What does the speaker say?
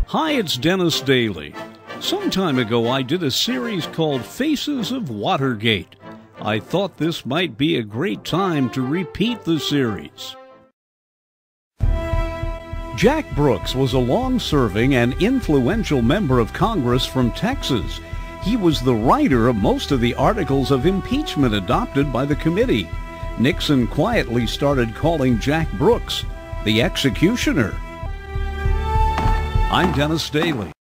Hi, it's Dennis Daly. Some time ago, I did a series called Faces of Watergate. I thought this might be a great time to repeat the series. Jack Brooks was a long-serving and influential member of Congress from Texas. He was the writer of most of the articles of impeachment adopted by the committee. Nixon quietly started calling Jack Brooks the executioner. I'm Dennis Daly.